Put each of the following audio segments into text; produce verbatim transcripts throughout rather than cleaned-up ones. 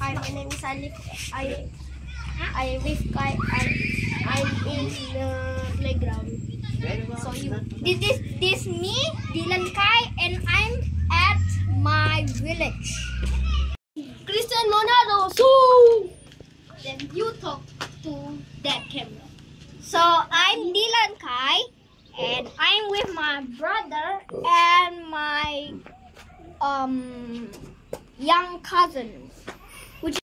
Hi, my name is Alif. I I with Kai and I'm in the playground. So you this is this me, Dylan Kai, and I'm at my village. Cristiano Ronaldo. So then you talk to that camera. So I'm Dylan Kai, and I'm with my brother and my um young cousin. Which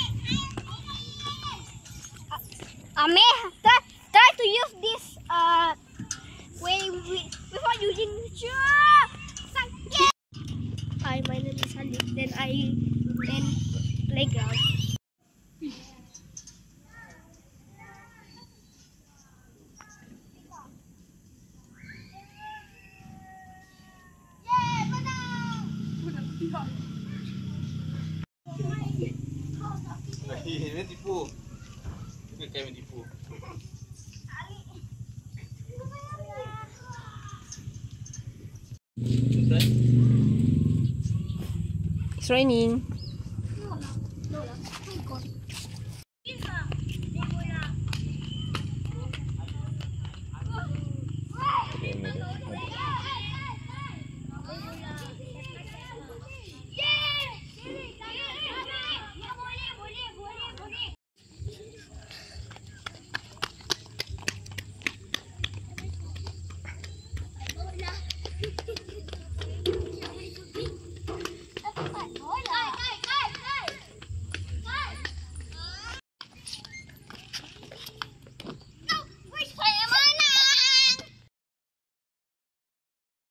uh, may try, try to use this uh way without using Hi, my name is Ali. Then I in playground. Ini tipu. Ini kayak tipu. It's raining. No, no, no, no.